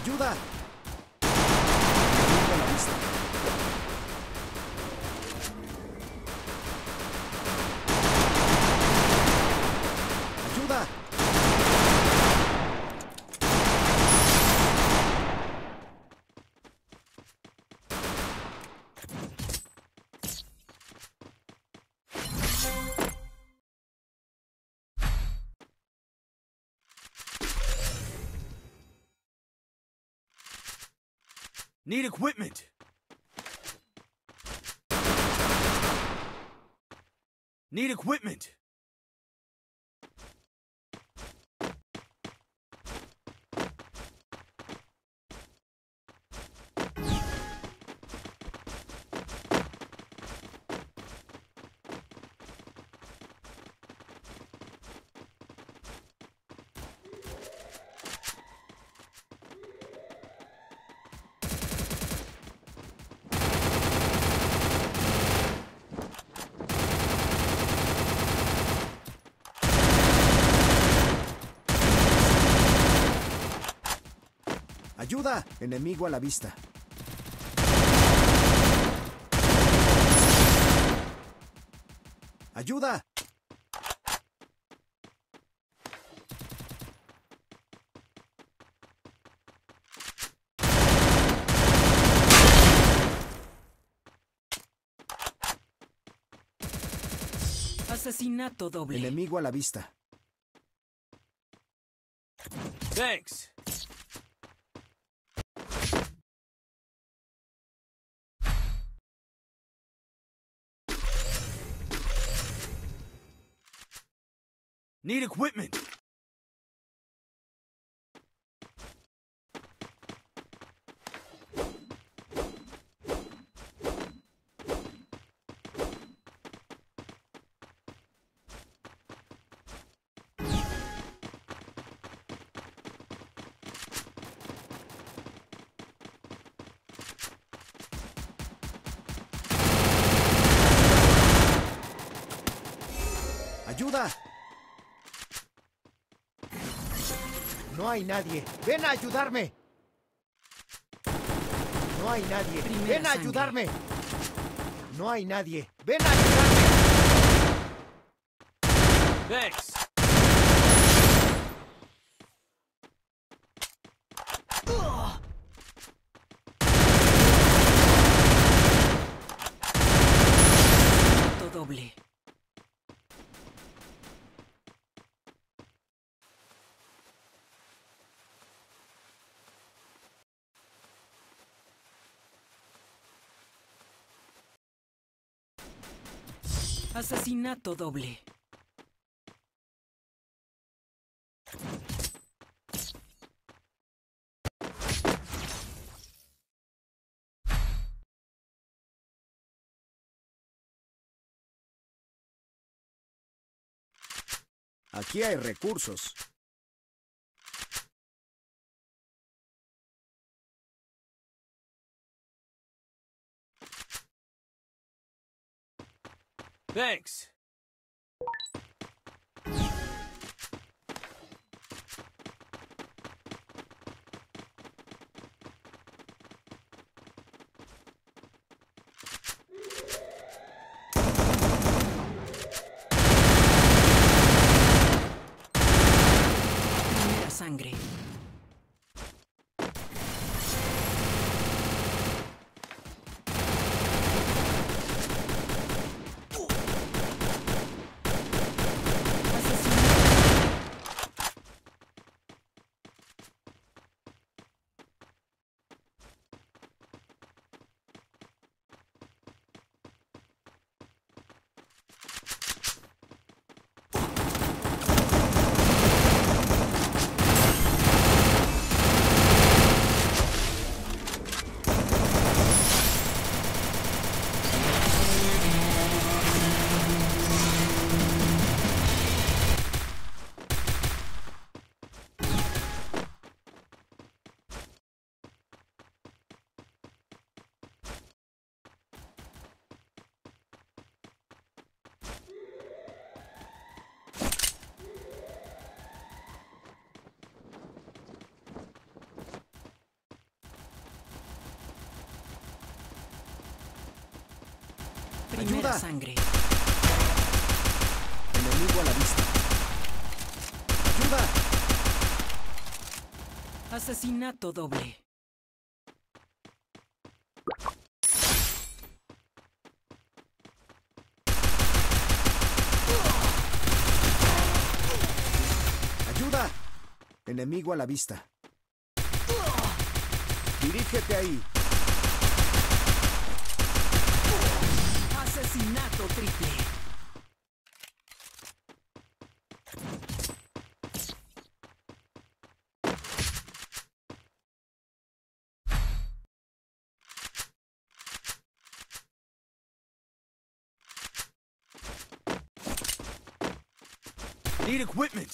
¡Ayuda! Enemigo a la vista. ¡Ayuda! Need equipment. Need equipment. ¡Ayuda! Enemigo a la vista. ¡Ayuda! Asesinato doble. Enemigo a la vista. Thanks. Need equipment. ¡Ayuda! No hay nadie. ¡Ven a ayudarme! No hay nadie. Primera ¡Ven a sangre. ayudarme! No hay nadie. ¡Ven a ayudarme! Thanks. Asesinato doble. Asesinato doble. Aquí hay recursos. Thanks. Primera sangre. Primera Ayuda. sangre. Enemigo a la vista. ¡Ayuda! Asesinato doble. ¡Ayuda! Enemigo a la vista. Dirígete ahí. Asesinato triple. Need equipment.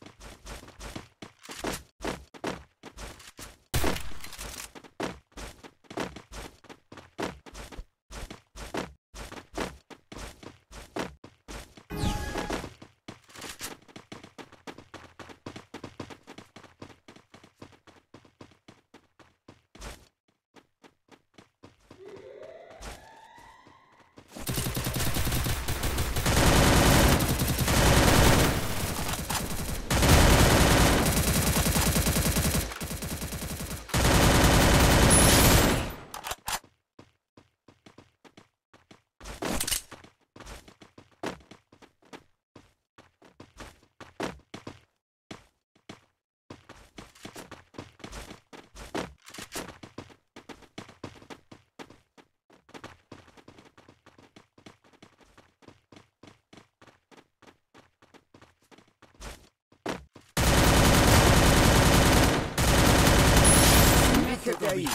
Dirígete ahí.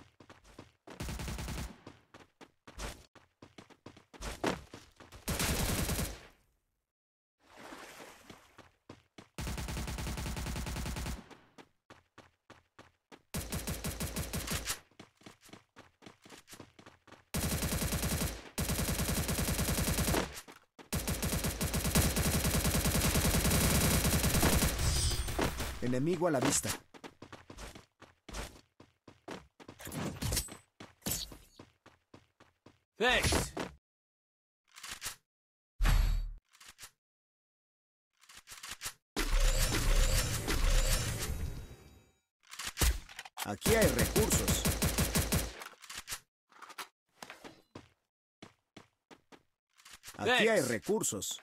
Enemigo a la vista. Thanks. Aquí hay recursos. Aquí hay Thanks. recursos.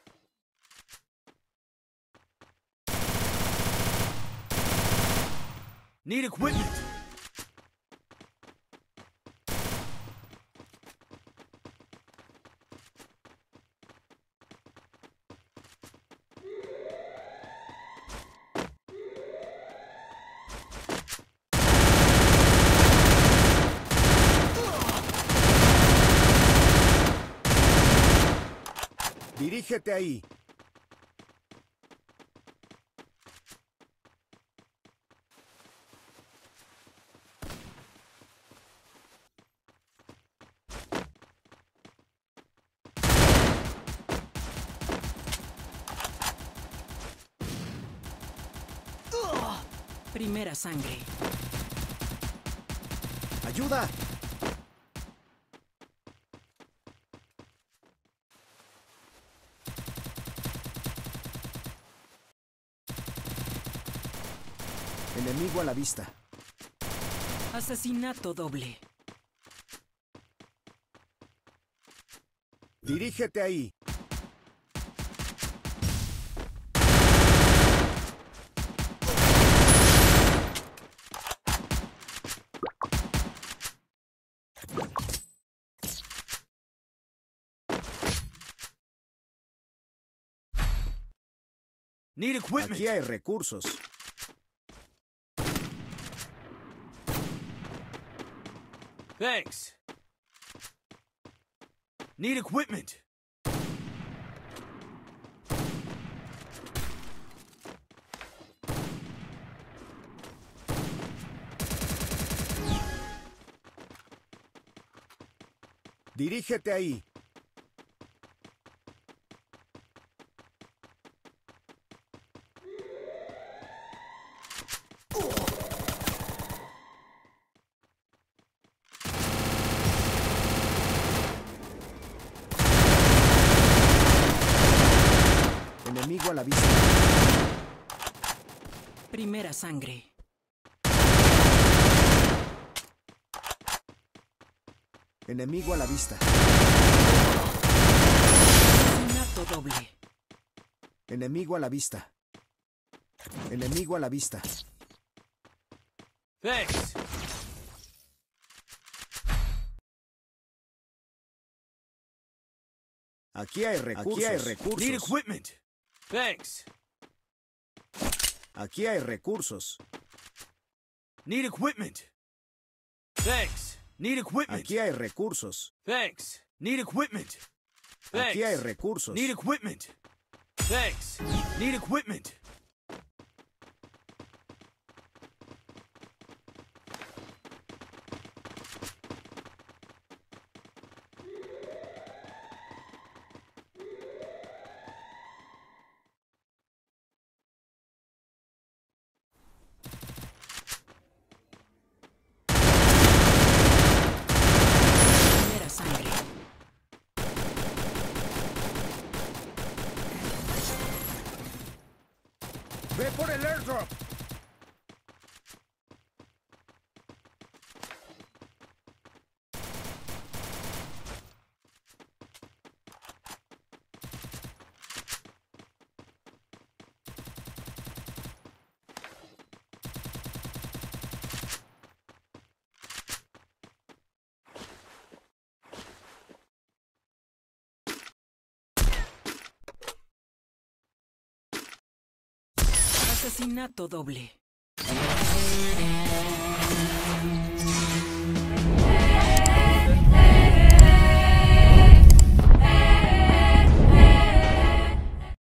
Need equipment. Dirígete ahí. Primera sangre. ¡Ayuda! Enemigo a la vista. Asesinato doble. Dirígete ahí. Need equipment. Aquí hay recursos. Thanks. Need equipment. Dirígete ahí. Primera sangre. Enemigo a la vista. Asesinato doble. Enemigo a la vista. Enemigo a la vista. Thanks. Aquí hay recursos. Aquí hay recursos. Need equipment. Thanks. Aquí hay recursos. Need equipment. Thanks. Need equipment. Aquí hay recursos. Thanks. Need equipment. Thanks. Aquí hay recursos. Need equipment. Thanks. Need equipment. Primera sangre. ¡Ve por el airdrop! Asesinato doble.